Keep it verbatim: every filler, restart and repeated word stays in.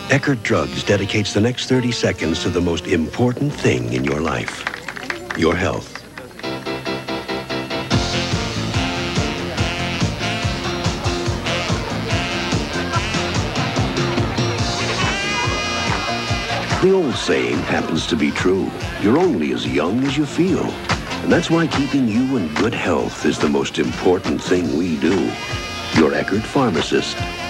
Eckert Drugs dedicates the next thirty seconds to the most important thing in your life, your health. The old saying happens to be true. You're only as young as you feel. And that's why keeping you in good health is the most important thing we do. Your Eckert pharmacist.